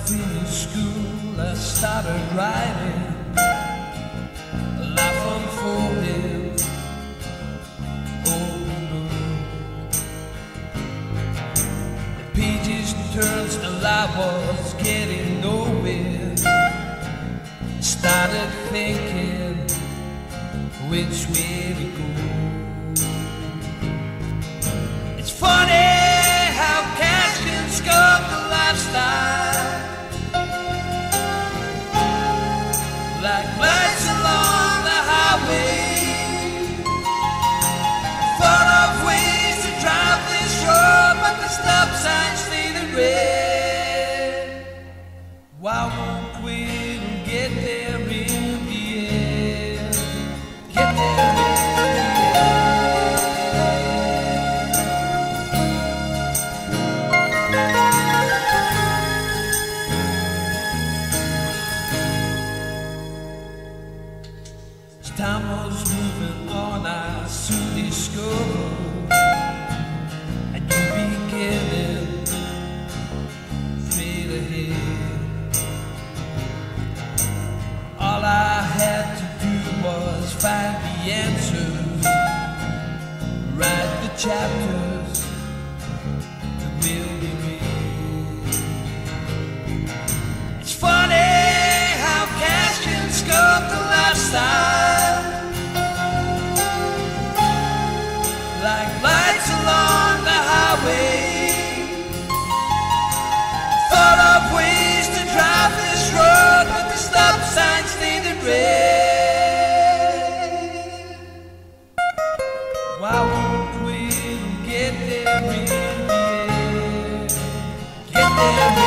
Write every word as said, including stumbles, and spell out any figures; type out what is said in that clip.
finished school, I started writing. Life unfolded, open book. The pages turned till I was getting nowhere. Started thinking which way to go. It's funny how cash can sculpt the lifestyle, like lights along the highway. Thought of ways to drive this road, but the stop signs faded red. Why won't we get there in the end? Get there in the end. Time was moving on, I soon discovered a new beginning straight ahead. All I had to do was find the answers, write the chapters that will be read. It's funny how cash can sculpt the lifestyle, like lights along the highway. Thought of ways to drive this road, but the stop signs faded red. Why won't we get there in the end? Get there.